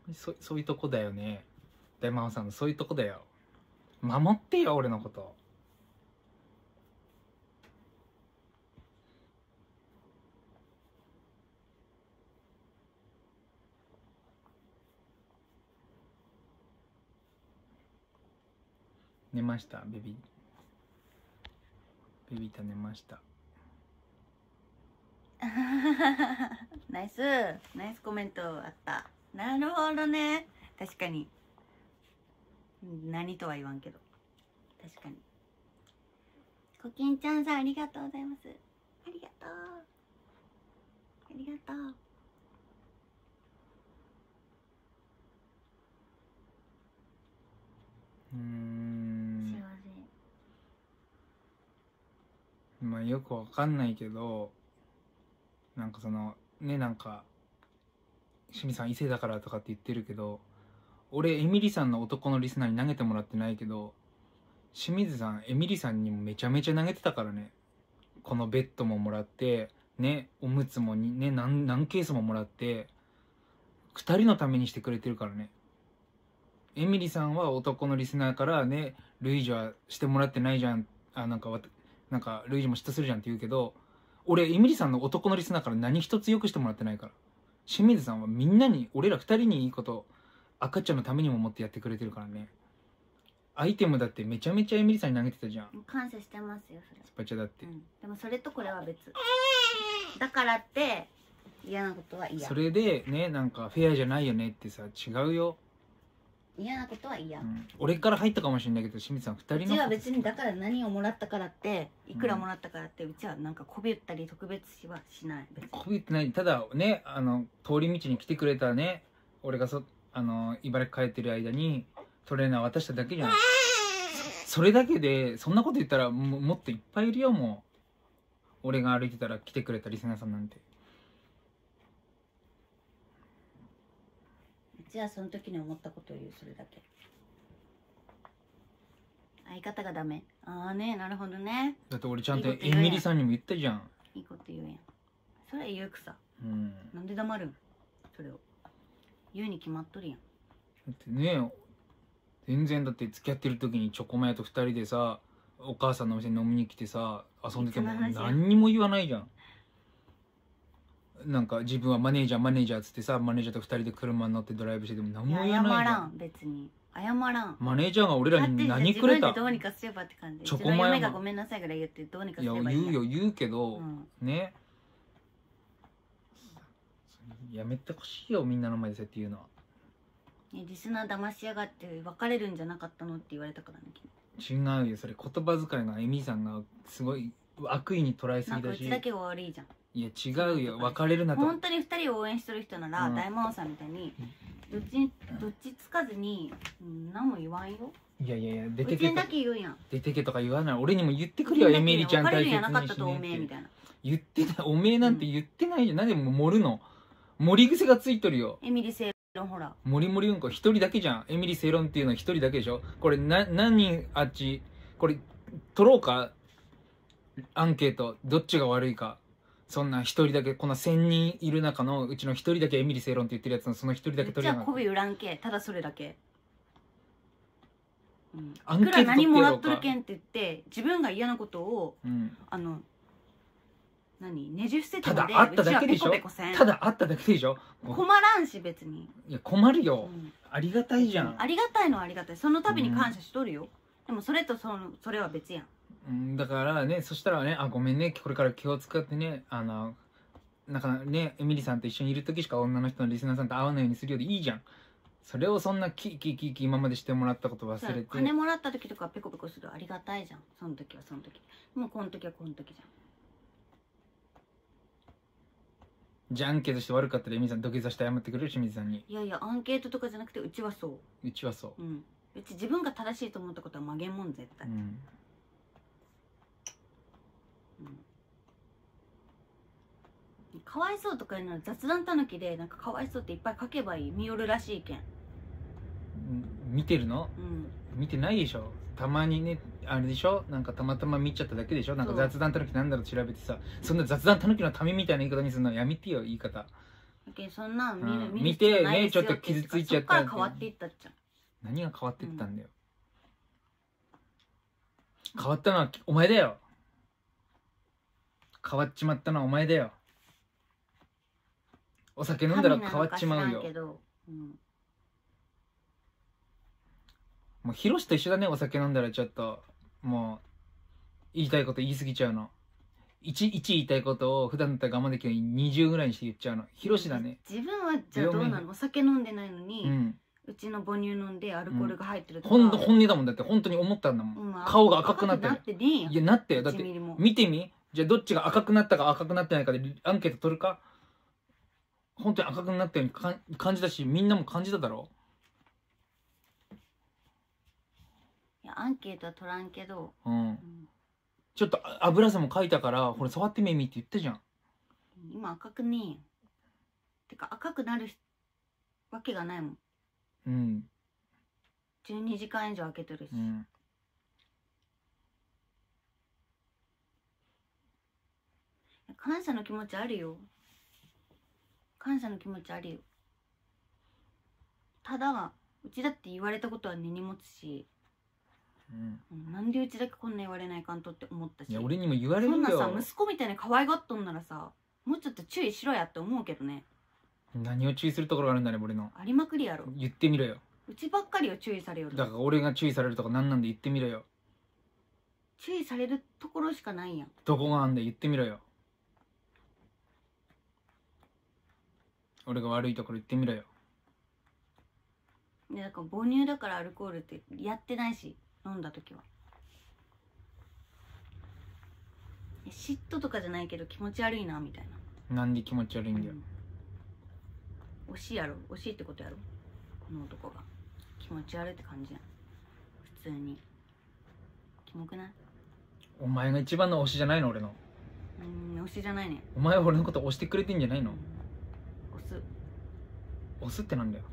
そういうとこだよね。大魔王さんのそういうとこだよ。守ってよ俺のこと。寝ましたベビータ寝ました。 ナイスコメントあった。なるほどね。確かに何とは言わんけど、確かに。コキンちゃんさんありがとうございます。ありがとうありがとう。幸せ。 まあよくわかんないけど、なんかそのね、なんか清水さん異性だからとかって言ってるけど、俺エミリさんの男のリスナーに投げてもらってないけど、清水さんエミリさんにもめちゃめちゃ投げてたからね。このベッドももらってね、おむつもね、何ケースももらって2人のためにしてくれてるからね。エミリさんは男のリスナーからね、ルイージはしてもらってないじゃん、なんかルイージも嫉妬するじゃんって言うけど、俺エミリさんの男のリスナーから何一つよくしてもらってないから。清水さんはみんなに、俺ら2人にいいこと、赤ちゃんのためにも思ってやってくれてるからね。アイテムだってめちゃめちゃエミリさんに投げてたじゃん。 感謝してますよそれ。 スパチャだって、 でもそれとこれは別だからって嫌なことは嫌。 それでね、なんかフェアじゃないよねってさ、違うよ。 嫌なことは嫌、 俺から入ったかもしれないけど、清水さん2人の。 うちは別にだから何をもらったからっていくらもらったからって、うちはなんかこびったり特別視はしない。別にこびってない。ただね、通り道に来てくれたね、俺が茨城帰ってる間にトレーナー渡しただけじゃん。それだけでそんなこと言ったらもっといっぱいいるよ。もう俺が歩いてたら来てくれたリスナーさんなんて。 うちはその時に思ったことを言う、それだけ。相方がダメ。ああね、なるほどね。 だって俺ちゃんとエミリさんにも言ったじゃん。 いいこと言うやん。それ言うくさ。 うんなんで黙るんそれを。言うに決まっとるやん。 だってね、全然だって付き合ってる時にチョコマヤと2人でさ、お母さんのお店に飲みに来てさ、遊んでても何にも言わないじゃん。なんか自分はマネージャーっつってさ、マネージャーと2人で車に乗ってドライブしてても何も言わないじゃん。 謝らん、別に謝らん。 マネージャーが俺らに何くれた。 自分でどうにかすればって感じ。 チョコマヤもうちの嫁がごめんなさいぐらい言ってどうにかすればいい。 いや言うけど、ね、やめてほしいよ、みんなの前でそうやって言うのは。 リスナー騙しやがって別れるんじゃなかったのって言われたからね。 違うよ、それ言葉遣いがエミさんがすごい悪意に捉えすぎだし。 うちだけが悪いじゃん。 いや違うよ、別れるなと。 本当に2人を応援してる人なら、大魔王さんみたいにどっちつかずに、何も言わんよ。 いや出てけだけ言うやん。 出てけとか言わない。俺にも言ってくるよ、エミリちゃん大切にしねって言ってない。おめえなんて言ってないじゃん。なんでも盛るの、盛り癖がついとるよ。 エミリ正論、ほら盛りうんこ一人だけじゃん。エミリ正論っていうのは一人だけでしょ。これ何人あっち、これ取ろうか、アンケート。どっちが悪いか。そんな一人だけ、この1000人いる中のうちの一人だけエミリ正論って言ってるやつのその一人だけ取り上がる。 じゃあ媚び売らんけ、ただそれだけ。 アンケート取ってやろうか。 いくら何もらっとるけんって言って自分が嫌なことを、ねじ伏せてまで、 ただあっただけでしょ。ただあっただけでしょ。 困らんし別に。 いや困るよ、ありがたいじゃん。 ありがたいのはありがたい。その度に感謝しとるよ。でもそれとそれは別やん。 だからね、そしたらね、ごめんね、これから気を使ってね、なんかね、エミリさんと一緒にいる時しか女の人のリスナーさんと会わないようにするようでいいじゃん。それをそんなキー今までしてもらったこと忘れて。 金もらった時とかペコペコする、ありがたいじゃん。その時はその時。もうこの時はこの時じゃん。 じゃあアンケートして悪かったらエミリさん土下座して謝ってくれる、清水さんに。 いやいや、アンケートとかじゃなくてうちはそう。 うちはそう。 別に自分が正しいと思ったことは曲げんもん絶対。かわいそうとかいうのは雑談たぬきで、なんかかわいそうっていっぱい書けばいい。見よるらしいけん。 見てるの？見てないでしょ。たまにね、あれでしょ、なんかたまたま見ちゃっただけでしょ。なんか雑談たぬきなんだろう調べてさ、そんな雑談たぬきのためみたいな言い方にするのはやめてよ、言い方。 だけどそんなん見てねちょっと傷ついちゃった。 そっから変わっていったっちゃう。 何が変わってったんだよ、変わったのはお前だよ。変わっちまったのはお前だよ。お酒飲んだら変わっちまうよ。もうヒロシと一緒だね。お酒飲んだらちょっともう言いたいこと言い過ぎちゃうの。1言いたいことを普段だったら我慢できない20ぐらいにして言っちゃうの。ヒロシだね。 自分はじゃあどうなの？お酒飲んでないのに、うちの母乳飲んでアルコールが入ってるとか、 本音だもん。だって本当に思ったんだもん、顔が赤くなってる。いやなってよ。だって見てみ。じゃあどっちが赤くなったか赤くなってないかでアンケート取るか。本当に赤くなったように感じたし、みんなも感じただろ。 いやアンケートは取らんけど、 ちょっと油さも書いたからこれ触ってみって言ったじゃん。 今赤くねえよ。てか赤くなるわけがないもん。12時間以上空けてるし、感謝の気持ちあるよ。感謝の気持ちあるよ。ただうちだって言われたことは根に持つし、なんでうちだけこんな言われないかんとって思ったし。 いや俺にも言われるよ。 そんなさ息子みたいに可愛がっとんならさ、もうちょっと注意しろやって思うけどね。 何を注意するところがあるんだね俺の。 ありまくりやろ。 言ってみろよ。 うちばっかりを注意されよる。 だから俺が注意されるとか何なんで言ってみろよ。 注意されるところしかないやん。 どこがあんで言ってみろよ。俺が悪いところ言ってみろよ。 でだから母乳だからアルコールってやってないし、飲んだ時は嫉妬とかじゃないけど気持ち悪いなみたいな。なんで気持ち悪いんだよ。 惜しいやろ。惜しいってことやろ。この男が気持ち悪いって感じやん。普通にキモくない？ お前が一番の推しじゃないの俺の。 推しじゃないね。 お前は俺のこと推してくれてんじゃないの？推すってなんだよ。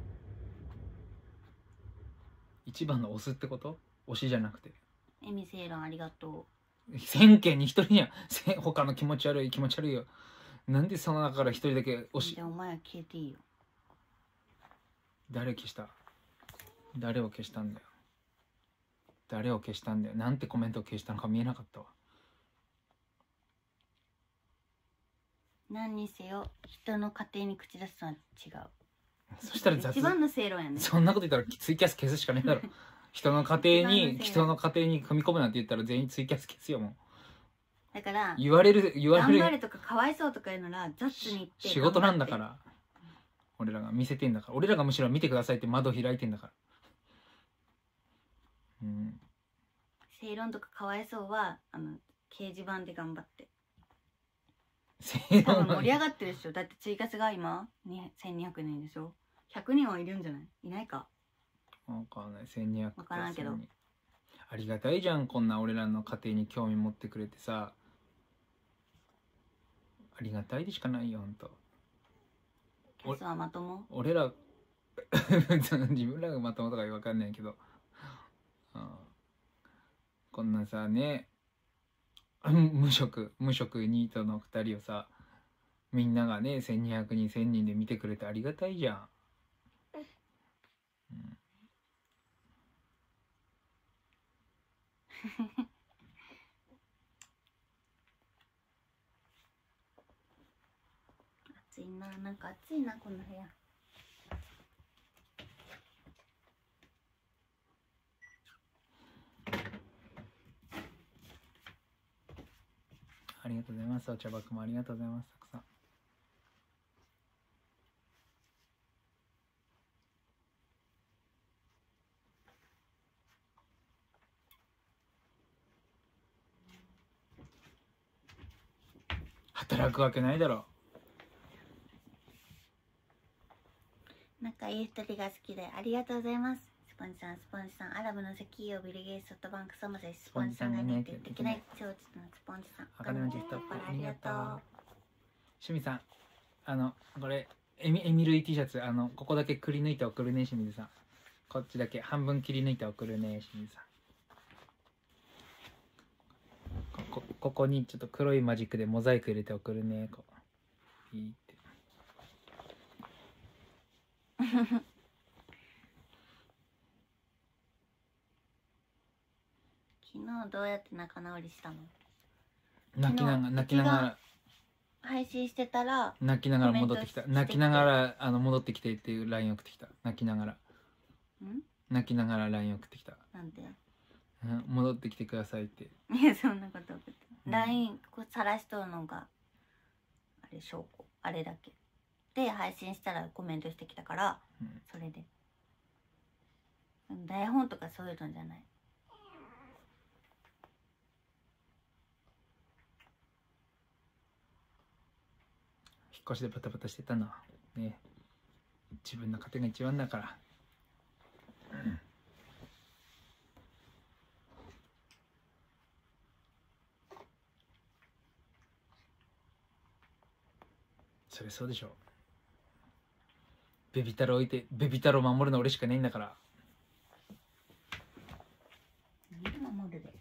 一番の推すってこと？推しじゃなくて。 エミセイロンありがとう。1000件に1人やん。他の気持ち悪いよ。なんでその中から1人だけ推し。 じゃあお前は消えていいよ。 誰消した？誰を消したんだよ。誰を消したんだよ。なんてコメントを消したのか見えなかったわ。 何にせよ人の家庭に口出すのは違う。 そしたら一番の正論やね。 そんなこと言ったらツイキャス消すしかねえだろ。人の家庭に組み込むなんて言ったら全員ツイキャス消すよもう。 だから言われる頑張れとかかわいそうとか言うなら雑に言って仕事なんだから。俺らが見せてんだから。俺らがむしろ見てくださいって窓開いてんだから。 正論とかかわいそうは掲示板で頑張って。多分盛り上がってるでしょ。だってツイキャスが今1200人でしょ。100人はいるんじゃない？いないか分かんない。1200 分からんけど、 ありがたいじゃん。こんな俺らの家庭に興味持ってくれてさ、ありがたいでしかないよほんと。 キャスはまとも？ 俺ら自分らがまともとか分かんないけど、こんなさね、無職ニートの2人をさ、みんながね1200人1000人で見てくれてありがたいじゃん。 暑いな。なんか暑いなこの部屋。 ありがとうございます。お茶箱もありがとうございます。たくさん。働くわけないだろ。 仲いい2人が好きでありがとうございます。スポンジさん、アラブの石油ビルゲイソフトバンクサマセススポンジさんがねってできない超ちょっとのスポンジさん。 赤のジェットありがとう。清水さん、これエミルイ T シャツここだけくり抜いて送るね清水さん。こっちだけ半分切り抜いて送るね清水さん。ここにちょっと黒いマジックでモザイク入れて送るね。いいって昨日どうやって仲直りしたの？ 泣きながら配信してたら泣きながら戻ってきた。 コメントしてきて泣きながら戻ってきてっていう LINE 送ってきた。泣きながらLINE 送ってきた。 なんで？ 戻ってきてくださいって。 いや、そんなこと送って LINE こう晒しとるのがあれ証拠、あれだけで配信したらコメントしてきたから、それで台本とかそういうのじゃない。 引っ越しでバタバタしてたのね。自分の家庭が一番だから。それそうでしょ。ベビ太郎置いてベビ太郎守るの俺しかないんだから。 何守るで。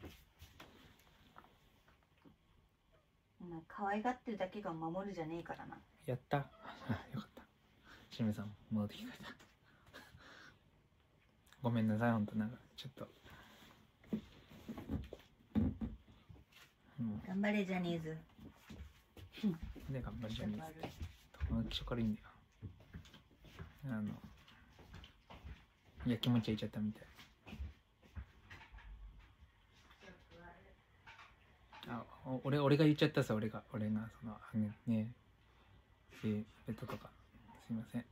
可愛がってるだけが守るじゃねえからな。 やった。よかった。しめさん戻ってきてくれた。ごめんなさい、ほんとなんかちょっと。 頑張れジャニーズ。 で頑張れジャニーズ。友達軽いんだよ。やきもち焼いちゃったみたい。俺が言っちゃったさ、俺がそのねベッドとかすいません。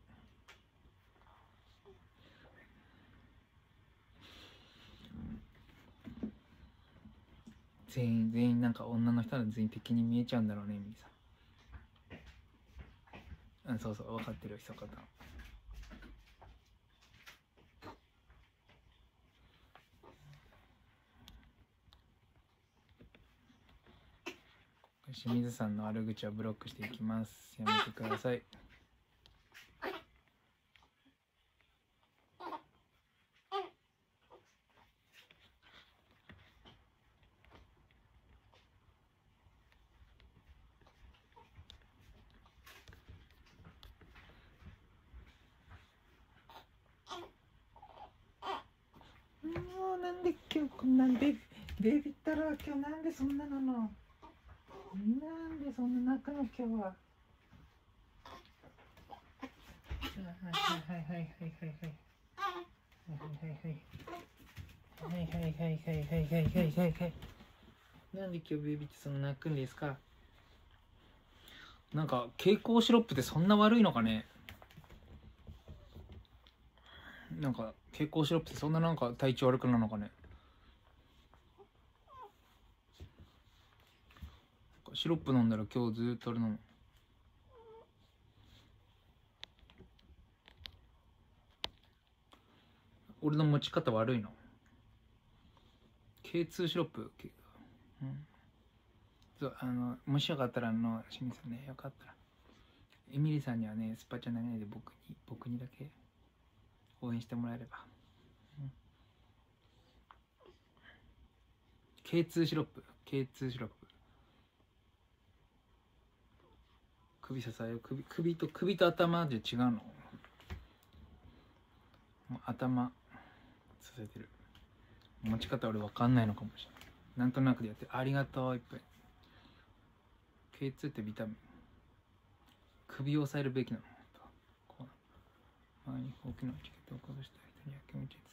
全員なんか女の人は全員敵に見えちゃうんだろうね、みさん。そうそう分かってるよ、ひそかた。清水さんの悪口はブロックしていきます。やめてください。もうなんで今日こんなんでベビったら今日なんでそんなのなんでそんな泣くの今日は。はいはいはいはいはいはいはいはいはいはいはいはいはいはいはいはい。なんで今日ベビってそんな泣くんですか。なんか蛍光シロップってそんな悪いのかね。なんか蛍光シロップってそんななんか体調悪くなるのかね。シロップ飲んだら今日ずっとあれなの。俺の持ち方悪いの。K2 シロップ、そうもしよかったら清水さんね、よかったらエミリさんにはねスパチャ投げないで僕にだけ応援してもらえれば。K2 シロップ K2 シロップ。首支えよ。首と頭で違うの。頭支えてる。持ち方俺分かんないのかもしれない。なんとなくでやってありがとういっぱい。K2 ってビタミン。首を押さえるべきなの。こう前に大きなチケットをかぶした人にやきもちつけ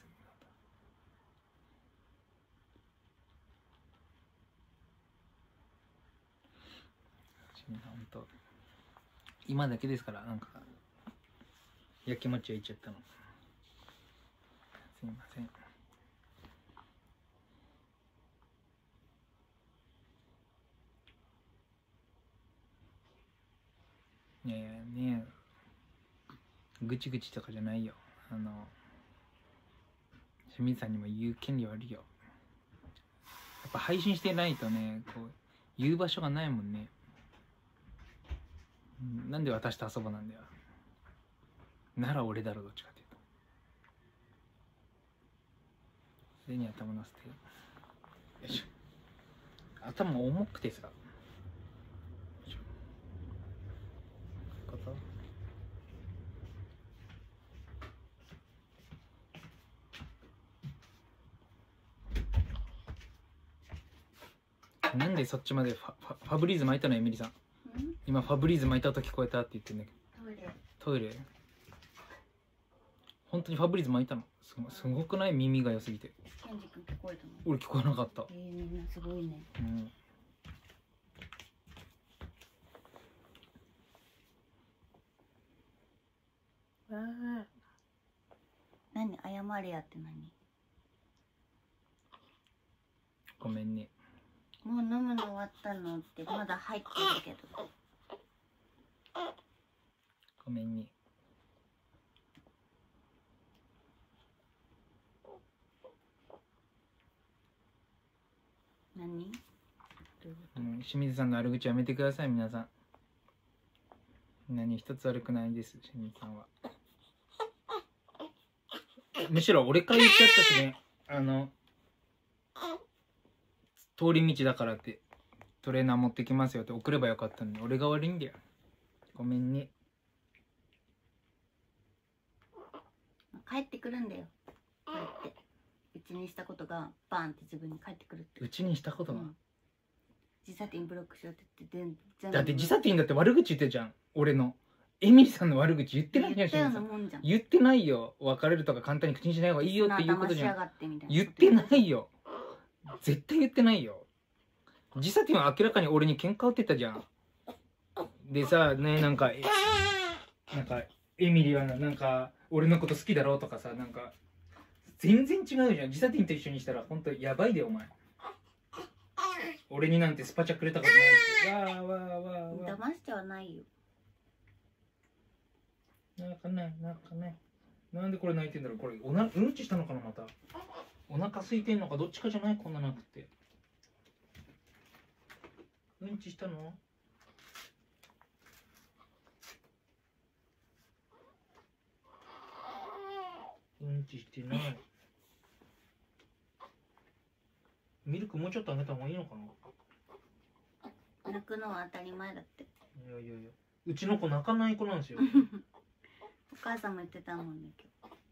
ほんと今だけですから。なんかやきもち焼いちゃったの。すいません。いやいやねえ、ぐちぐちとかじゃないよ。清水さんにも言う権利はあるよ。やっぱ配信してないとね、こう言う場所がないもんね。なんで私と遊ぼなんだよ。なら俺だろ、どっちかっていうと。それに頭乗せて。よいしょ。頭重くてさ。ことなんでそっちまでファブリーズ巻いたのエミリさん。今ファブリーズ巻いた音聞こえたって言ってんだけど。トイレ本当にファブリーズ巻いたの。すごくない？耳が良すぎて。 ケンジ君聞こえたの？ 俺聞こえなかった。 みんなすごいね。何謝れやって何？ ごめんね。 もう飲むの終わったのってまだ入ってるけど。 ごめんね。 何？ 清水さんの悪口やめてください皆さん。何一つ悪くないです清水さんは。むしろ俺から言っちゃったしね。通り道だからってトレーナー持ってきますよって送ればよかったのに俺が悪いんだよ。ごめんね。 帰ってくるんだよ。こうやってうちにしたことがバーンって自分に返ってくるって。 うちにしたことが、 時差点ブロックしようって言って全だって時差点だって悪口言ってるじゃん。俺のエミリさんの悪口言ってないじゃん。 言ったようなもんじゃん。 言ってないよ。別れるとか簡単に口にしない方がいいよっていうことじゃん。言ってないよ。絶対言ってないよ。時差点は明らかに俺に喧嘩売ってたじゃん。でさね、なんかエミリはなんか俺のこと好きだろうとかさ、なんか全然違うじゃん。時差点と一緒にしたら本当やばいでお前。俺になんてスパチャくれたことないし。わーわーわーわー。 騙してはないよ。 なんかね、なんでこれ泣いてんだろう。これうんちしたのかなまた。お腹空いてんのかどっちかじゃない？こんななくて。うんちしたの？うんちしてない。ミルクもうちょっとあげた方がいいのかな。泣くのは当たり前だって。 いやうちの子泣かない子なんですよ。 お母さんも言ってたもんね今日。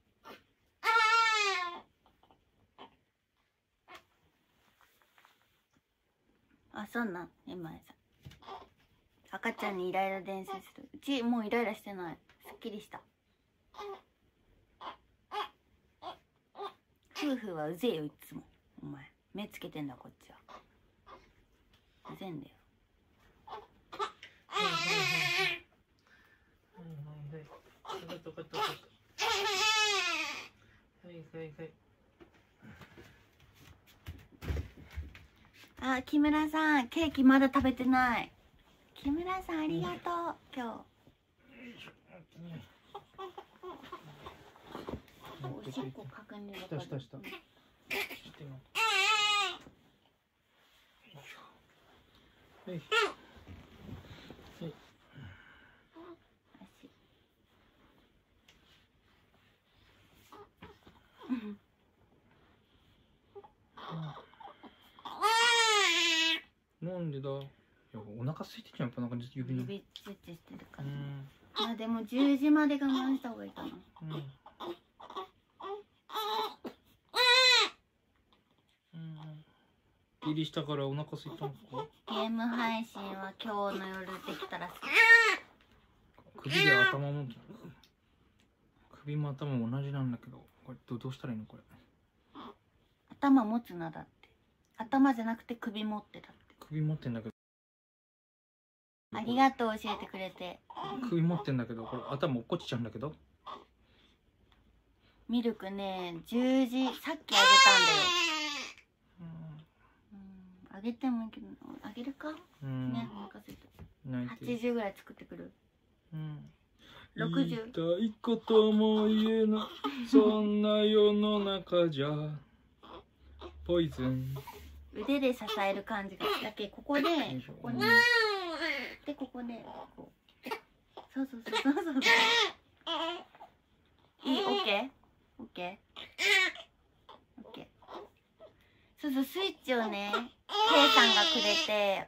あ、そんなん今さ赤ちゃんにイライラ伝染する。うちもうイライラしてない。すっきりした。夫婦はうぜえよいつも。お前目つけてんだこっちは。うぜえんだよ。あ、木村さんケーキまだ食べてない。木村さんありがとう今日。おしっこ確認した。 はい。なんでだ。いやお腹空いてんじゃん。やっぱなんか指の。 指チェチェしてるから。あでも10時まで我慢した方がいいかな。 入りしたからお腹空いたのか。 ゲーム配信は今日の夜できたら首で頭も首も頭も同じなんだけど、これどうしたらいいのこれ。 頭持つなだって。頭じゃなくて首持ってたって。 首持ってんだけど。 ありがとう教えてくれて。 首持ってんだけどこれ頭落っこちちゃうんだけど。 ミルクね10時さっきあげたんだよ。あげてもいいけどあげるか。ねお腹すいた。80ぐらい作ってくる。60。 言いたいことも言えない。そんな世の中じゃ。ポイズン。 腕で支える感じがだけここでここにでここでこう。そう。いいオッケー。オッケー。そうスイッチをね K さんがくれて、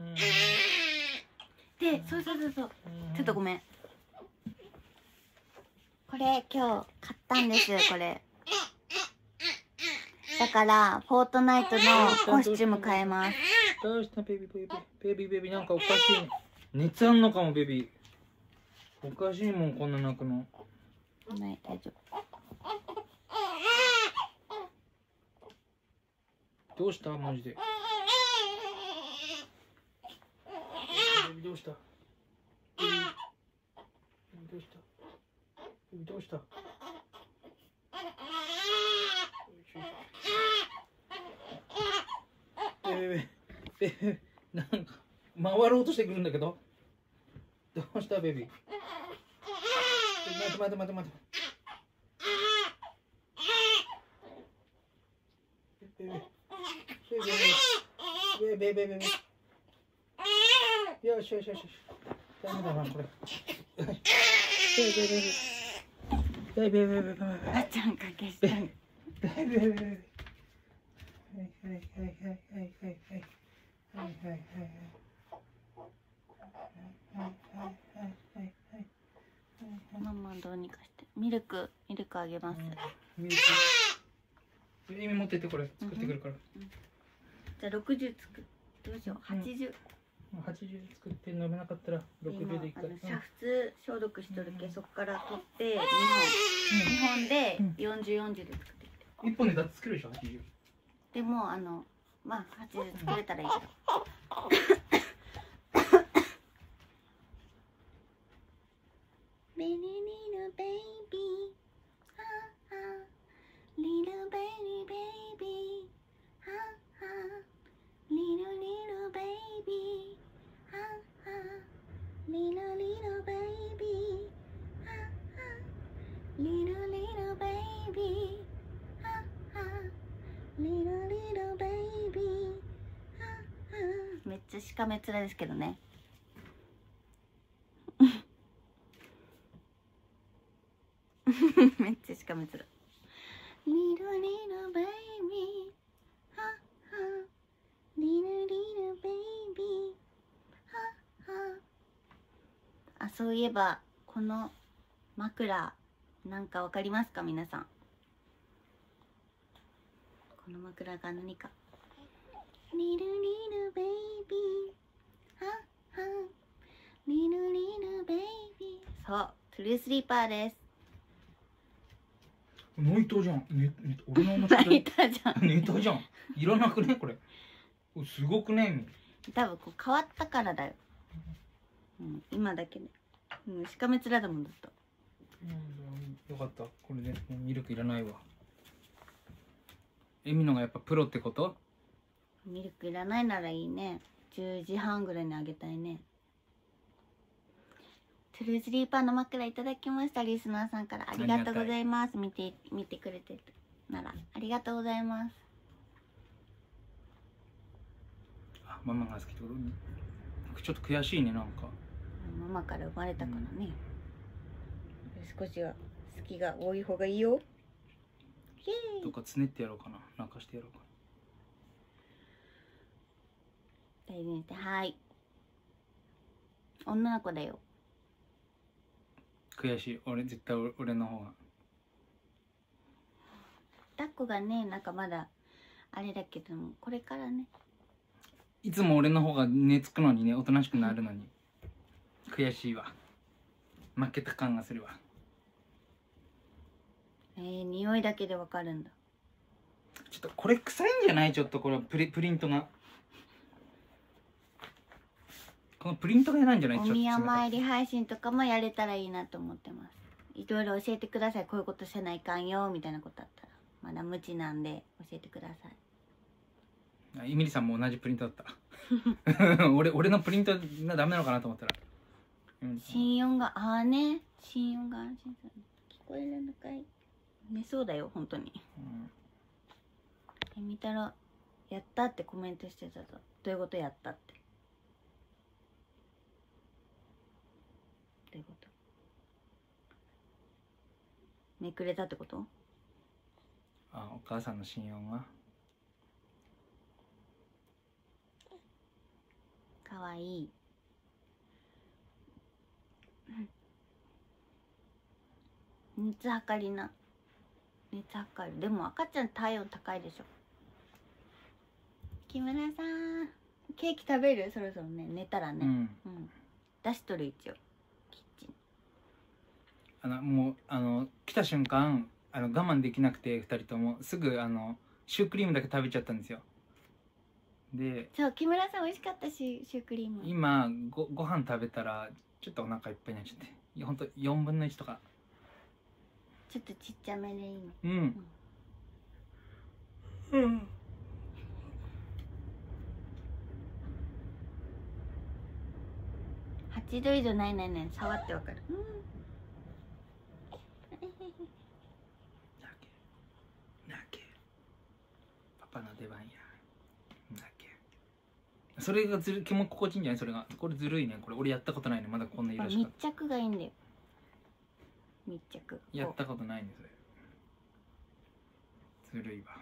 でそうちょっとごめん。これ今日買ったんですこれ。だからフォートナイトのコスチューム変えます。 どうしたベビーベビーベビーベビー、なんかおかしい。熱あんのかもベビー。おかしいもん、こんな泣くの。 ない、大丈夫。 どうしたマジで。ベビーどうした。ベビーどうした。ベビーどうした。ベビーなんか回ろうとしてくるんだけど。どうしたベビー。待て。ベビー。よし。ダメだなこれ。ベビー。 あっちゃんかけしたん。ママどうにかしてミルクあげます。 耳持ってって、これ作ってくるから。 じゃあ60作る。どうしよう。80 作って飲めなかったら60でいくから。 煮沸消毒しとるけ、そこから取って2本で40で作ってきて。 1本でだって作るでしょ80。 でもまあ80作れたらいいけど。ベリリルベイビー、リルベリベイビー、リルリルベイビー、リルリルベイビー、リルリルベイビー、リルリルベイビー。めっちゃしかめ面ですけどね。めっちゃしかめ面。リルリルベイビー、リルリルベイビー。あ、そういえばこの枕なんかわかりますか皆さん。この枕が何か。リルリルベイビー、リルリルベイビー。そう、トゥルースリーパーです。 泣いたじゃん。俺の泣いたじゃん。 寝たじゃん。いらなくねこれ。すごくね。 多分こう変わったからだよ。今だけね。しかめ面だもんだった。 よかった。これでもうミルクいらないわ。エミのがやっぱプロってこと？ ミルクいらないならいいね。10時半ぐらいにあげたいね。トゥルースリーパーの枕いただきました。リスナーさんからありがとうございます。見てくれてならありがとうございます。 あ、ママが好きってこと？ちょっと悔しいねなんか。 ママから生まれたからね。少しは好きが多い方がいいよ。 どっかつねってやろうかな。泣かしてやろうか大事にして。はい。女の子だよ。 悔しい。絶対俺の方が。 抱っこがね、なんかまだあれだけども、これからね。 いつも俺の方が寝つくのにね、おとなしくなるのに。悔しいわ。負けた感がするわ。 匂いだけでわかるんだ。 ちょっとこれ臭いんじゃない？ちょっとこれプリントが。このプリントが嫌なんじゃない？ お宮参り配信とかもやれたらいいなと思ってます。いろいろ教えてください。こういうことせないかんよみたいなことあったら。まだ無知なんで教えてください。 エミリさんも同じプリントだった俺のプリントがダメなのかなと思ったら、 心音が心音が安心する。聞こえるのかい。寝そうだよ本当に。見たらやったってコメントしてたぞ。どういうことやったって。どういうこと。めくれたってこと。 あ、お母さんの心音がかわいい。熱測りな。熱測る。でも赤ちゃん体温高いでしょ。木村さんケーキ食べる？そろそろね、寝たらね。 うんうん。出しとる一応。キッチン。 もう来た瞬間我慢できなくて2人ともすぐシュークリームだけ食べちゃったんですよ。でそう、木村さん美味しかったし、シュークリーム。 今ご飯食べたらちょっとお腹いっぱいになっちゃって、いやほんと4分の1とか。 ちょっとちっちゃめでいいの。 うんうん 8度以上ないないない、触ってわかる。うん。 なけパパの出番やなけ。それが気も心地いいんじゃない？それがこれずるいね。これ俺やったことないね。まだこんな色し密か着がいいんだよ。密着。 やったことないね。それずるいわ。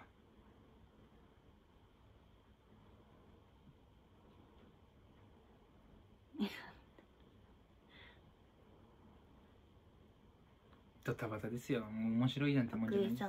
ドタバタですよ。もう面白いなんてもんじゃないんですよ。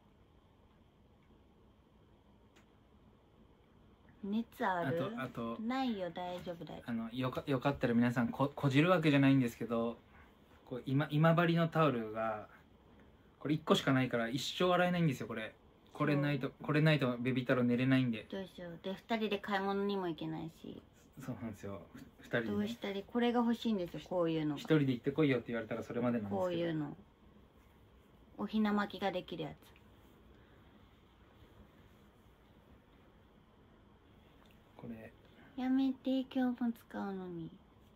熱ある？ あとないよ、大丈夫だよ。 よかったら皆さんこじるわけじゃないんですけど、こう今治のタオルがこれ1個しかないから一生洗えないんですよ。これないとベビー太郎寝れないんで。 どうしよう。で2人で買い物にも行けないし。 そうなんですよ。2人で、ね、 どうしたり、これが欲しいんですよ。こういうのが。 1人で行ってこいよって言われたらそれまでなんですけど、 こういうのおひな巻きができるやつ。 これやめて、今日も使うのに。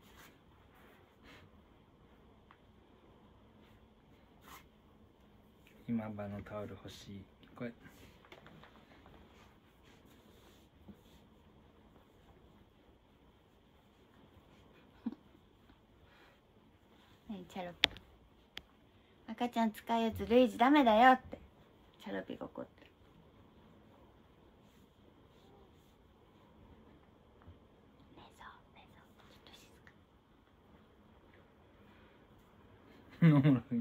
今治のタオル欲しい。これチャロピ、赤ちゃん使うやつルイージダメだよってチャロピが怒ってる。ねえそうねえそう、ちょっと静か。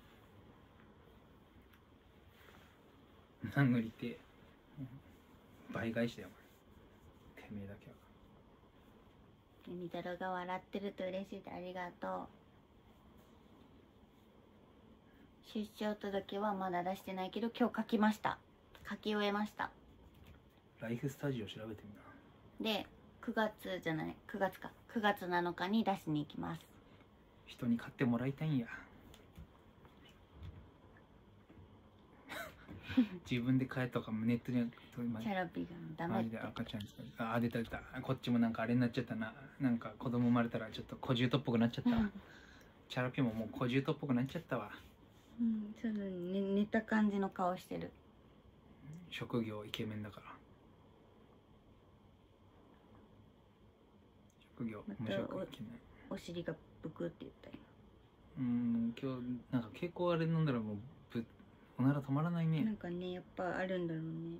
殴りて倍返しだよてめえだけは。 みたろが笑ってると嬉しい。ありがとう。出生届はまだ出してないけど今日書きました。書き終えました。 ライフスタジオ調べてみな。 で9月じゃない9月か9月7日に出しに行きます。 人に買ってもらいたいんや。自分で買えとかもネットにチャラピがダメって。 赤ちゃんですか。出た。こっちもなんかあれになっちゃったな。なんか子供生まれたらちょっと小獣っぽくなっちゃったわ。チャラピももう小獣っぽくなっちゃったわ。 うん、ちょっと似た感じの顔してる。 職業イケメンだから。職業無職イケメン。 お尻がブクって言ったよ。 今日なんか結構あれ飲んだらもうおなら止まらないね。 なんかね、やっぱあるんだろうね。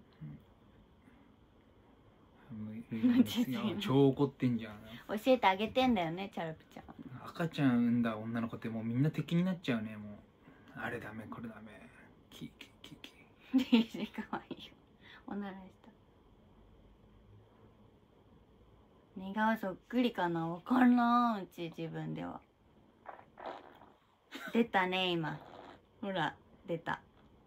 超怒ってんじゃん。 教えてあげてんだよね、チャラピちゃん。 赤ちゃん産んだ女の子ってもうみんな敵になっちゃうね。もうあれダメこれダメ。キデイジーかわいいよ。おならした。寝顔そっくりかな、わかんない。うち自分では。出たね今。ほら出た。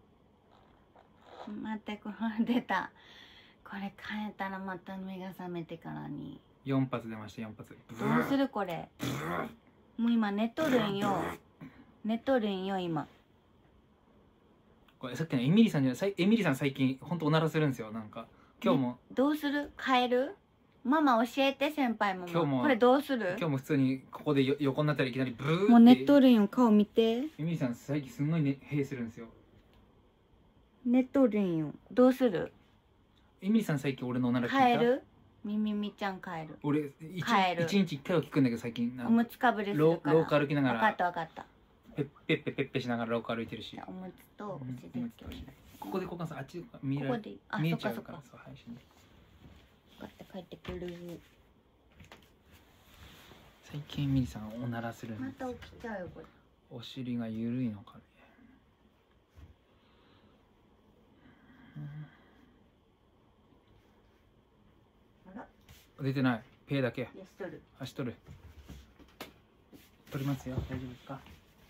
待って、これ出た。これ変えたらまた目が覚めてからに。 4発出ました。4発。 どうするこれ。もう今寝とるんよ。寝とるんよ今。 これさっきのエミリさん最近ほんとおならするんですよ。なんか今日も、 どうする？変える？ママ教えて、先輩も。 今日もこれどうする？ 今日も普通にここで横になったらいきなりブーって。 もう寝とるんよ、顔見て。 エミリさん最近すんごいね屁するんですよ。 寝とるんよ。どうする？ エミリさん最近俺のおなら聞いた？ 変える？みちゃん変える。 俺1日1回は聞くんだけど最近おむつかぶれするから。 廊下歩きながら。 分かった分かった。 ペッペしながら廊下歩いてるし。 おむつとお尻でつける。 ここで交換さ、あっち見えちゃうから。そう、配信で。 分かった、帰ってくる。 最近ミリさんおならするんです。 また起きちゃうよこれ。 お尻が緩いのかね。 あら、 出てない。ペイだけ。 よしとる。 足取る。取りますよ。大丈夫ですか？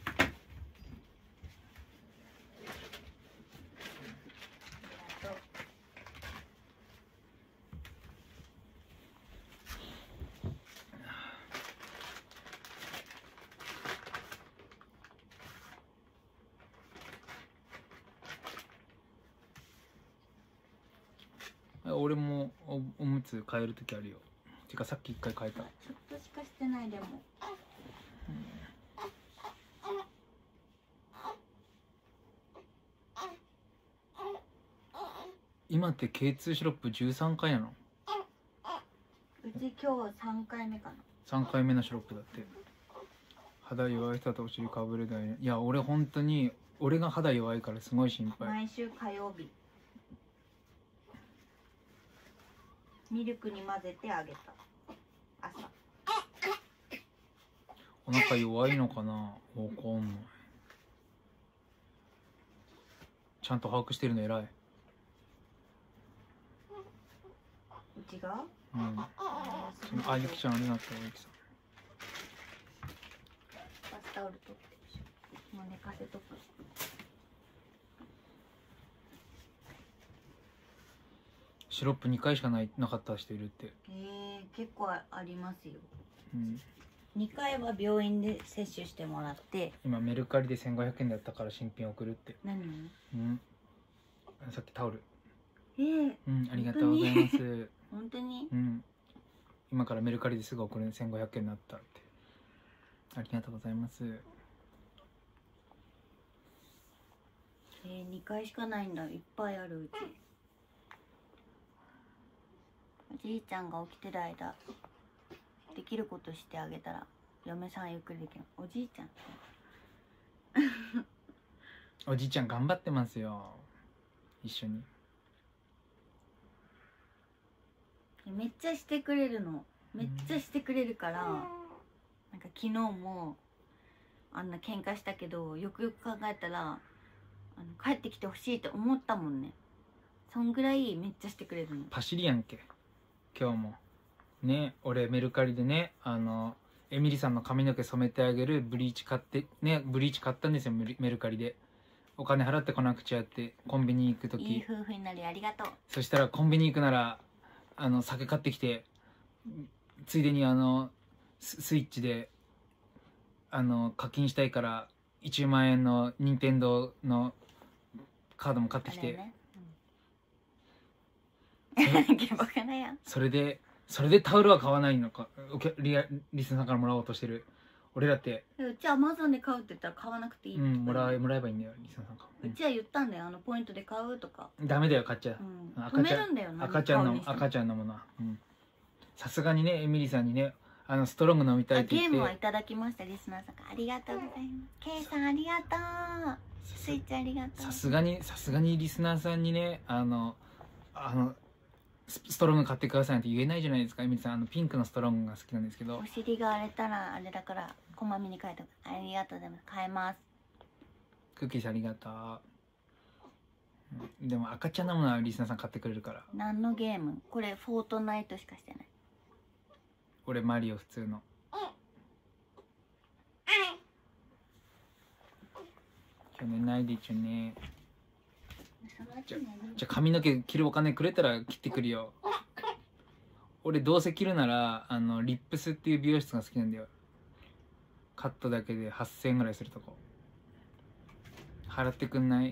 俺もおむつ変えるときあるよ。てかさっき一回変えた。 ちょっとしかしてないでも。 今って K2 シロップ13回なの？ うち今日3回目かな。 3回目のシロップだって。肌弱い人とお尻かぶれない。いや俺本当に俺が肌弱いからすごい心配。 毎週火曜日ミルクに混ぜてあげた。朝。 お腹弱いのかな、わかんない。ちゃんと把握してるの偉い。 うちがあ、ゆきちゃんありがとう。ゆきさんバスタオル取ってもう寝かせとく。 シロップ2回しかなかった人いるって。 結構ありますよ。 うん、 2回は病院で接種してもらって。 今メルカリで1500円だったから新品送るって。 何？ うん、さっきタオル。 うん、 ありがとうございます。 本当に？ うん、今からメルカリですぐ送る。1500円になったって。ありがとうございます。 2回しかないんだ。いっぱいあるうち。おじいちゃんが起きてる間できることしてあげたら嫁さんゆっくりできる。おじいちゃんおじいちゃん頑張ってますよ、一緒に。 めっちゃしてくれるの。めっちゃしてくれるから、なんか昨日もあんな喧嘩したけど、よくよく考えたら帰ってきてほしいって思ったもんね。そんぐらいめっちゃしてくれるの。 パシリやんけ今日もね。俺メルカリでね、エミリさんの髪の毛染めてあげるブリーチ買ってね、ブリーチ買ったんですよ、メルカリで。お金払ってこなくちゃってコンビニ行く時。 いい夫婦になりありがとう。 そしたらコンビニ行くなら酒買ってきて、ついでにスイッチで課金したいから10万円の任天堂のカードも買ってきて、それでタオルは買わないのか。リスナーさんからもらおうとしてる。俺だってうちアマゾンで買うって言ったら買わなくていいって、 もらえばいいんだよ、リスナーさんから。 うちは言ったんだよ、ポイントで買うとか。 ダメだよ、買っちゃう。 止めるんだよな、 赤ちゃんのものは。さすがにね、エミリーさんにね、ストロング飲みたいって言って。 ゲームはいただきました、リスナーさんから。ありがとうございます。ケイさんありがとう。スイッチありがとう。 さすがにリスナーさんにね、ストロング買ってくださいなんて言えないじゃないですか。エミリーさんピンクのストロングが好きなんですけど。 お尻が荒れたらあれだからこまめに変えた。ありがとうございます。変えます。 クッキーさんありがとう。でも赤ちゃんのものはリスナーさん買ってくれるから。 何のゲーム？これフォートナイトしかしてない。 俺マリオ普通の。今日寝ないで一応ね。じゃあ髪の毛切るお金くれたら切ってくるよ。俺どうせ切るならリップスっていう美容室が好きなんだよ。カットだけで8000円ぐらいするとこ。払ってくんない？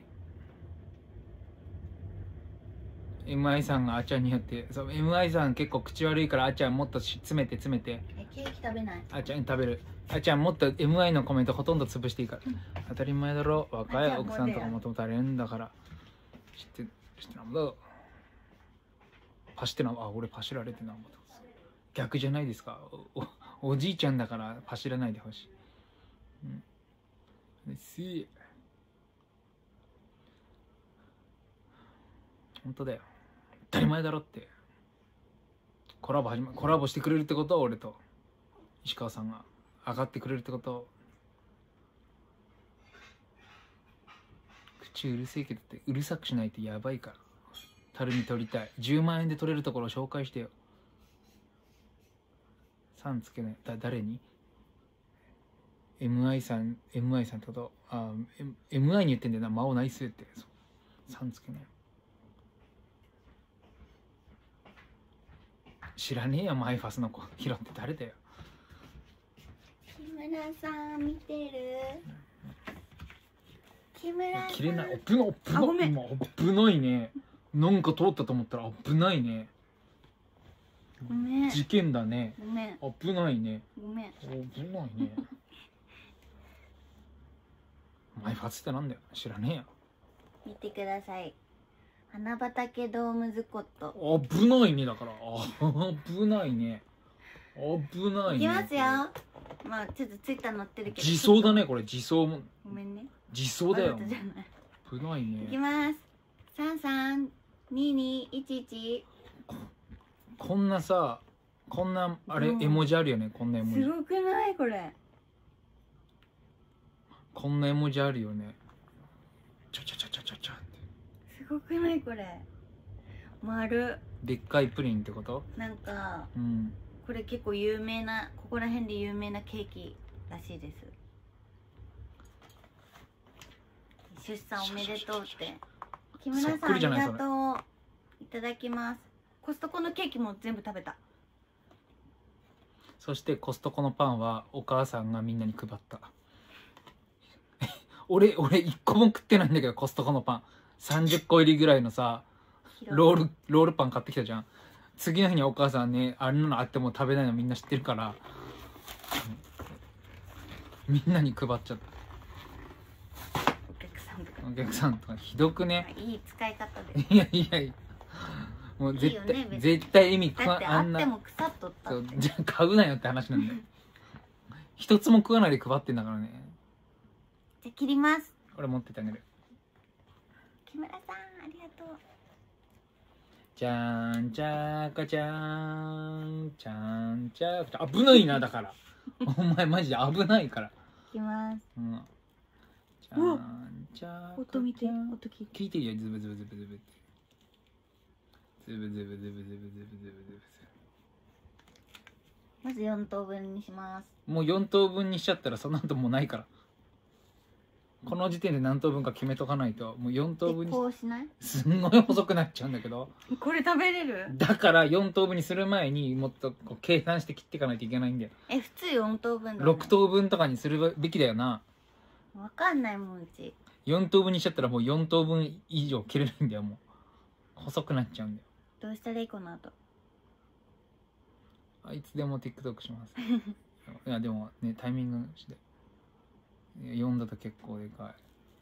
MI さんがあちゃんによって。そう MI さん結構口悪いから、あちゃんもっと詰めてケーキ食べない？ あちゃん食べる。あちゃんもっと MI のコメントほとんど潰していいから、当たり前だろ、若い奥さんとかもともとあれんだから。知ってなんだパシってな。俺パシられてなんぼだ。逆じゃないですか。おじいちゃんだからパシらないでほしい。本当だよ、当たり前だろって。コラボしてくれるってことは、俺と石川さんが上がってくれるってこと。口うるせえけどってうるさくしないとやばいから。たるみ取りたい。10万円で取れるところを紹介してよ。 さんつけない。誰に？ MI さんってこと？MI に言ってんだよな。魔王ナイスって。そう。さんつけない。知らねえよ、マイファスの子。ヒロって誰だよ。 木村さん見てる？木村さん。 切れない。危ないね。なんか通ったと思ったら危ないね。 ごめん。 事件だね。 ごめん。 危ないね。 ごめん。 危ないね。マイファスってなんだよ。知らねえよ。 見てください。花畑ドームズコット。 危ないね。だから危ないね。危ないね。 いきますよ。まあちょっとツイッター載ってるけど。 自走だね。これ自走も。 ごめんね。 自走だよ。 わざとじゃない。 危ないね。 いきます。332211。 こんなさ、こんなあれ、 うん絵文字あるよね。こんな絵文字。 すごくないこれ？ こんな絵文字あるよね。ちゃちゃちゃちゃちゃちゃって。 すごくないこれ？丸。 でっかいプリンってこと？ なんかうん。 これ結構有名な、ここら辺で有名なケーキらしいです。出産おめでとうって。木村そっさんありくりじゃないがとう。いただきます。コストコのケーキも全部食べた。 そしてコストコのパンはお母さんがみんなに配った。俺1個も食ってないんだけど、コストコのパン30個入りぐらいのさ、ロールパン買ってきたじゃん。次の日にお母さんね、あれなのあっても食べないのみんな知ってるから、みんなに配っちゃった。 お客さんとか。 お客さんとかひどくね。 いい使い方で。 いやいやいや、もう絶対いいよね絶対意味だってああんなっても腐っとったそうって。 じゃあ買うなよって話なんだよ。一つも食わないで配ってんだからね。 じゃあ切ります。 これ持っててあげる。 木村さんありがとう。 じゃーんちゃーかちゃーんちゃーんちゃーかちゃー。危ないな。だからお前マジで危ないから。 いきます。 うん。じゃーんちゃーかちゃー。 音見て、音聞いて。 聞いてるよ。ズブズブズブズブズブズブズブズブズブズブズブ。 まず4等分にします。 もう4等分にしちゃったらその後もうないから。この時点で何等分か決めとかないともう4等分にこうしない？ すんごい細くなっちゃうんだけど、 これ食べれる？ だから4等分にする前にもっとこう計算して切っていかないといけないんだよ。 普通4等分だよね。 6等分とかにするべきだよな。 わかんないもんうち。 4等分にしちゃったらもう4等分以上切れないんだよ。もう細くなっちゃうんだよ。 どうしたらいいこの後。 いつでも TikTok しますいやでもね、タイミングして読んだと結構でか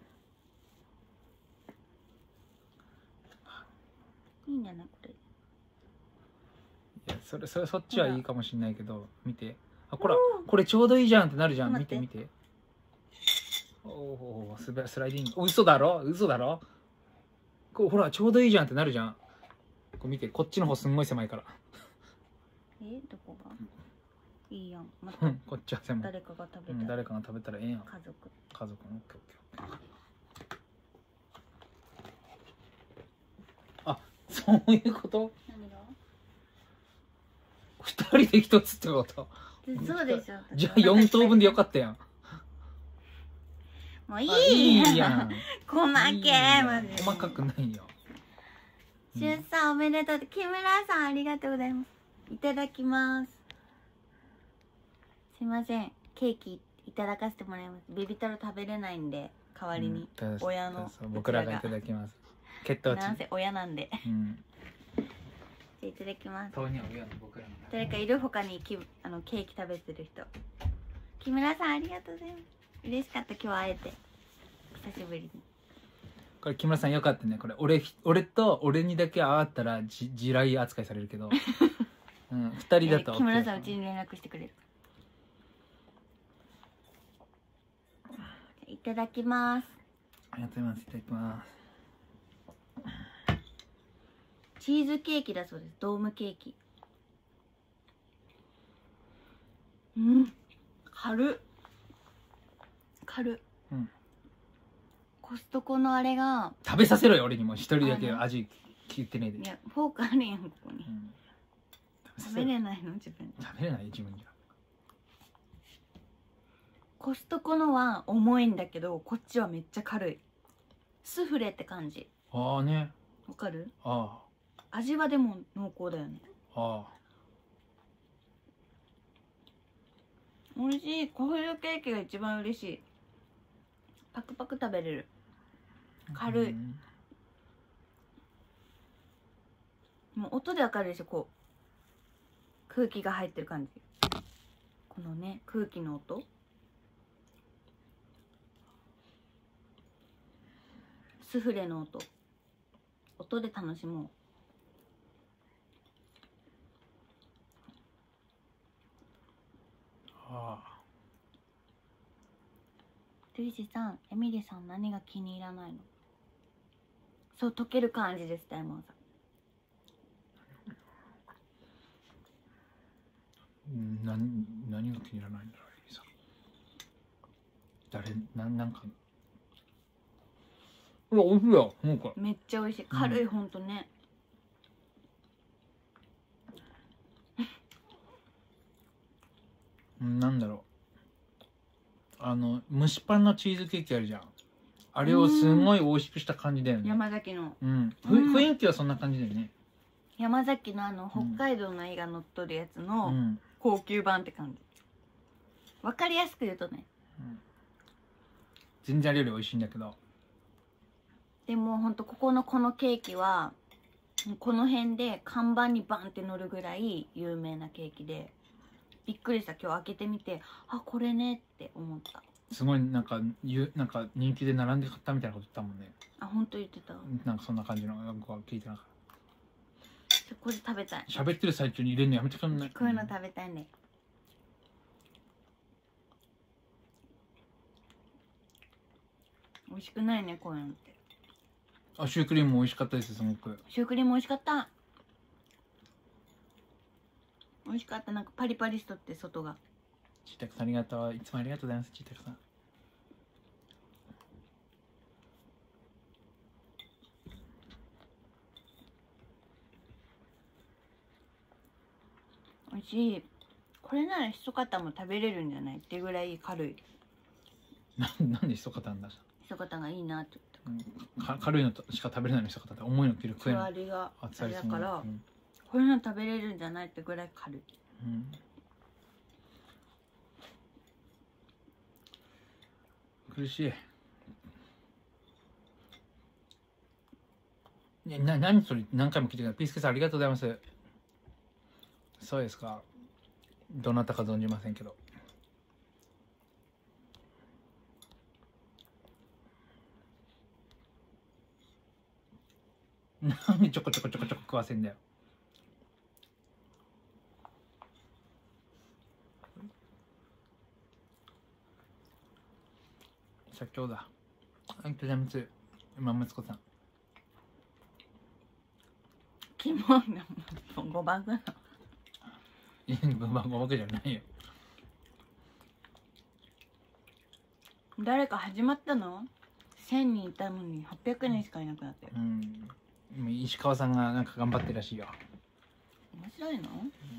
いいんじゃないこれ。 い。いやそっちはいいかもしんないけど、見て、これちょうどいいじゃんってなるじゃん。見て見て。おおスライディング。嘘だろほらちょうどいいじゃんってなるじゃん。こう見て、こっちの方すんごい狭いからどこがいいやん。またこっちは狭い。 誰かが食べたら、 誰かが食べたらええやん。 家族。 家族のあ、そういうこと？ 何が 2人で1つってこと？ そうでしょ。 じゃあ4等分でよかったやん。 もういいいいやん。 細けーマジで。 細かくないよ。 出産おめでとうって。木村さんありがとうございます。いただきます。すいません、ケーキいただかせてもらいます。ベビ太郎食べれないんで代わりに、親の僕らがいただきます。血糖値。 なんせ親なんでうん。 じゃあいただきます。 当には親の僕らの。 誰かいる？他にケーキ食べてる人。木村さんありがとうございます。嬉しかった、今日会えて久しぶりに。 これ木村さんよかったね。これ俺にだけ会ったら地雷扱いされるけど、うん、2人だと、 木村さんうちに連絡してくれる。いただきます。 ありがとうございます。いただきます。 チーズケーキだそうです。ドームケーキ。軽っ。 うん。 コストコのあれが食べさせろよ。俺にも一人だけ味聞いてねえで。 いやフォークあるやんここに、 うん、 食べれないの自分で。 食べれない自分じゃ。 コストコのは重いんだけど、こっちはめっちゃ軽い。スフレって感じ。 ああね。 わかる？ あ味はでも濃厚だよね。 あ。あ美味しい。コーヒーケーキが一番嬉しい。パクパク食べれる。 あ。 軽い。 うん。 もう音でわかるでしょ、こう空気が入ってる感じ。このね、空気の音。スフレの音。音で楽しもう。 ああ。 ルイジさん、エミリさん何が気に入らないの？そう、溶ける感じです、大門さん。 何が気に入らないんだろう、さ。なんか。うわ、美味しいよ。なんか。 めっちゃ美味しい。軽い、ほんとね。 なんだろう。蒸しパンのチーズケーキあるじゃん。あれをすごい美味しくした感じだよね。 山崎の。 雰囲気はそんな感じだよね。 山崎の北海道の絵が載っとるやつのうん。 高級版って感じ。わかりやすく言うとね。 全然あれより美味しいんだけど。 でもほんとこのケーキはこの辺で看板にバンって乗るぐらい有名なケーキで、びっくりした。今日開けてみて、あ、これねって思った。 すごいなんか人気で並んで買ったみたいなこと言ったもんね。 あ、ほんと言ってた。 なんかそんな感じの僕は聞いてなかっこれ食べたい。 た。喋ってる最中に入れるのやめてくんない？ こういうの食べたいね。美味しくないね、こういうのって。 あ、シュークリームも美味しかったです、すごく。 シュークリーム美味しかった。美味しかった。なんかパリパリしとって外が。 ちったくさんありがとう。いつもありがとうございます、ちったくさん。 美味しい。これなら一方も食べれるんじゃないっていうぐらい軽い。 なんで一方なんだ。 一方がいいなって言っ軽いのしか食べれないの一方って重いの切るた。 食えない。 あれがあ熱々 れだから、 うん、 これなら食べれるんじゃないってぐらい軽い。 苦しい。何それ何回も聞いてください。ピースケさんありがとうございます。そうですか。どなたか存じませんけど。なんでちょこちょこ食わせんだよ。社長だ。ありがとうございます。今息子さん。 キモいな。5番ぐらい。 ごまけじゃないよ。 誰か始まったの？1000人いたのに800人しかいなくなってる。 石川さんがなんか頑張ってるらしいよ。 面白いの？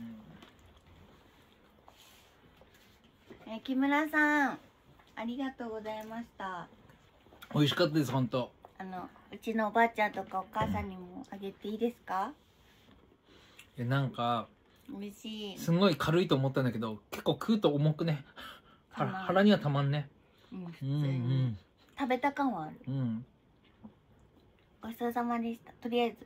木村さんありがとうございました。 美味しかったです本当。 うちのおばあちゃんとかお母さんにもあげていいですか？ なんか美味しい。 すごい軽いと思ったんだけど結構食うと重くね。腹にはたまんね。 普通に食べた感はある。ごちそうさまでした。とりあえず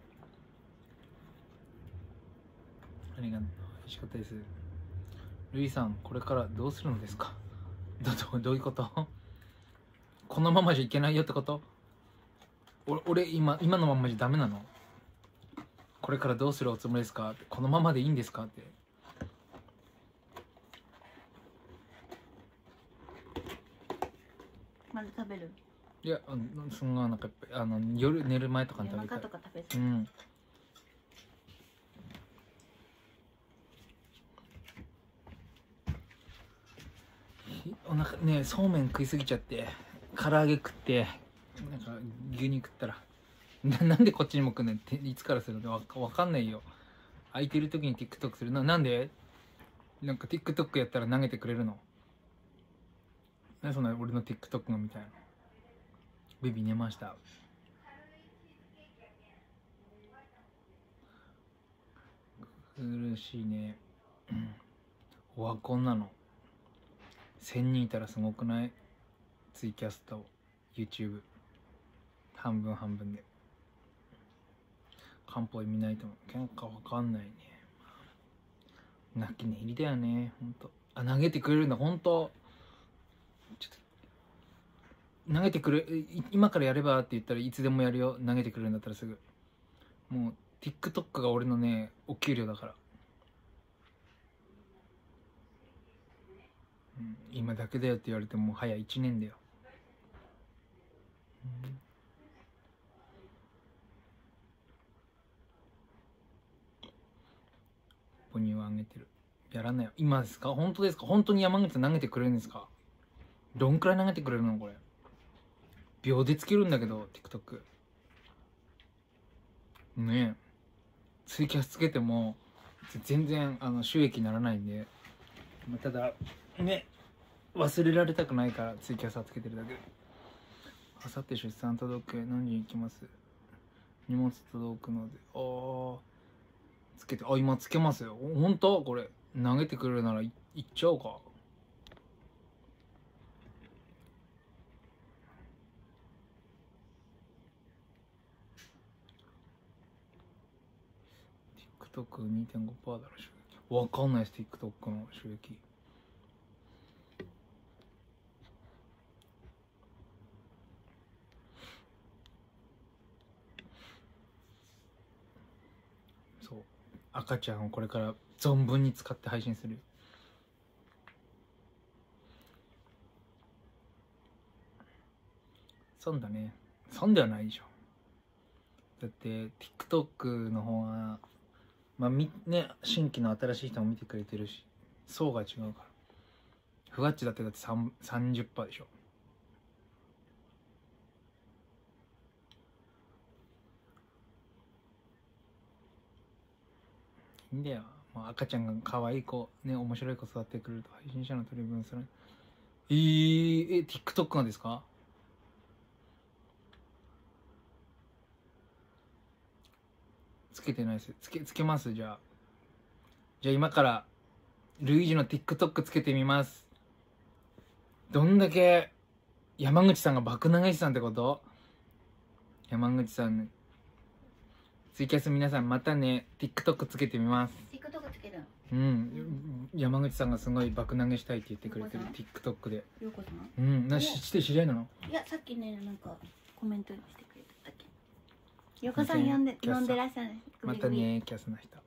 ありがとう。美味しかったです。ルイさんこれからどうするのですか？どういうこと？このままじゃいけないよってこと？俺今のままじゃダメなの？これからどうするおつもりですか？このままでいいんですかって。 まだ食べる？ いやそのなんか夜寝る前とかに食べたい。 夜中とか食べたい。 お腹ね、そうめん食いすぎちゃって唐揚げ食ってなんか牛乳食ったらなんでこっちにも来んねんっていつからするのかわかんないよ。空いてる時に TikTok するなんでなんか TikTok やったら投げてくれるの？ 何そんな俺の TikTok がみたいな。ベビー寝ました。苦しいね。オワコンなの。1000人いたらすごくない？ツイキャスと YouTube 半分半分で。漢方意味ないと思う。喧嘩わかんないね。泣き寝入りだよね、ほんと。あ、投げてくれるんだ、ほんと。ちょっと投げてくれ、今からやればって言ったらいつでもやるよ。投げてくれるんだったらすぐ。もう TikTok が俺のね、お給料だから。うん、今だけだよって言われても早1年だよ。母乳をあげてる。やらないよ。今ですか？本当ですか？本当に山口さん投げてくれるんですか？どんくらい投げてくれるのこれ。秒でつけるんだけど TikTok ねえ、ツイキャスつけても全然収益にならないんで、ただね、忘れられたくないからツイキャスはつけてるだけで。あさって出産届け何時に行きます？荷物届くので、つけて、今つけますよ。本当？これ投げてくれるなら行っちゃおうか。TikTok2.5% だろ収益。わかんないです TikTok の収益。そう、赤ちゃんをこれから存分に使って配信する。損だね。損ではないでしょ。だって TikTok の方はね、新規の新しい人も見てくれてるし、層が違うから。ふわっちだって30% でしょ。いいんだよ。赤ちゃんが可愛い子ね、面白い子育ってくると配信者の取り分する。TikTok がですか？つけてないです。つけます。じゃあ今からルイージの TikTok つけてみます。どんだけ山口さんが爆投げ師さんってこと？山口さん、ツイキャス皆さんまたね、 TikTok つけてみます。 TikTok つけるの？ うん、山口さんがすごい爆投げしたいって言ってくれてる TikTok で。 ようこさん？ うん、知り合いなの？ いや、さっきね、なんかコメントしてくれただけ。ようこさん飲んでらっしゃる。 またね、キャスの人。